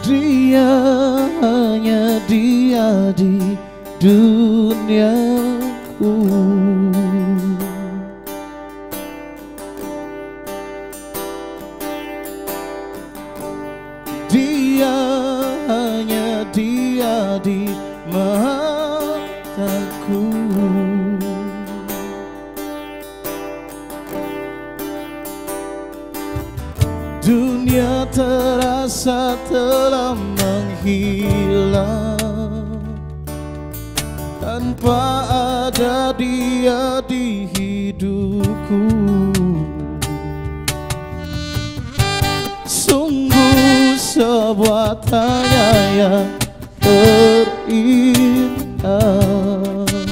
Dia, hanya dia di duniaku. Dia, hanya dia di mataku. Dunia terasa telah menghilang tanpa ada dia di hidupku. Sungguh sebuah tanya yang terindah.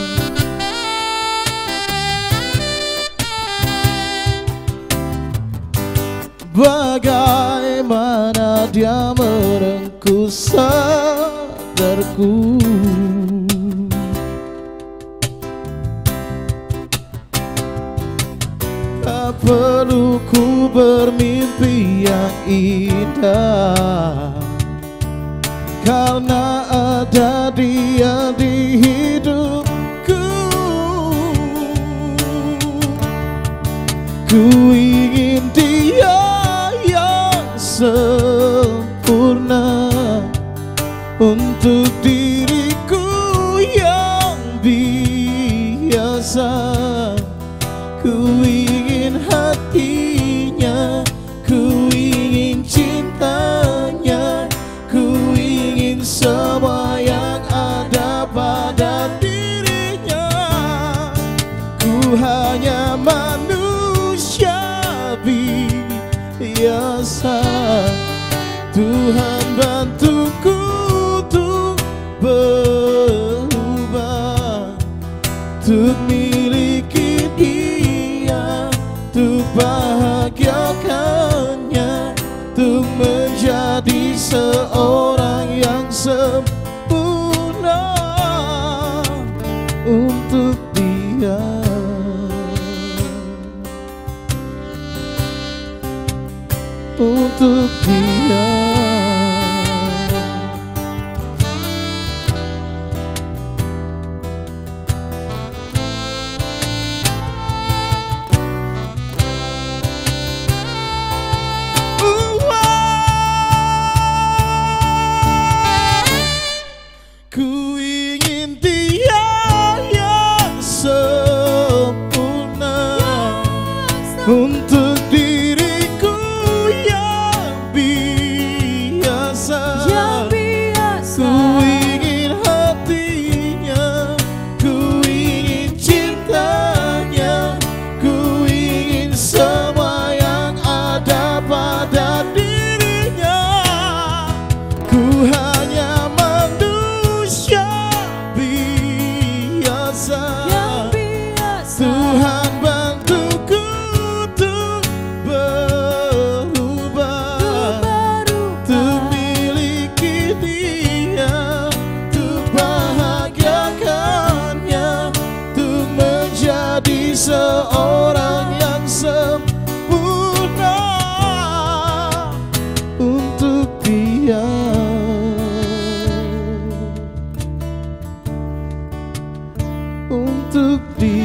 Bagaimana dia merengkuh sadarku. Tak perlu ku bermimpi yang indah, karena ada dia di hidupku. Ku ingin dia yang sempurna untuk diriku yang biasa. Ku ingin hatinya, ku ingin cintanya, ku ingin semua yang ada pada dirinya. Ku hanya manusia biasa, Tuhan bantuku untuk berubah, untuk miliki dia, untuk bahagiakannya, untuk menjadi seorang yang sempurna untuk dia. Untuk dia. Ku ingin dia yang sempurna untuk diriku yang biasa. Ku ingin hatinya, ku ingin cintanya, ku ingin semua yang ada pada dirinya. Ku hanya manusia biasa, Tuhan bantuku untuk berubah, untuk miliki dia, untuk bahagiakannya, untuk menjadi seorang yang sempurna untuk dia. Untuk dia.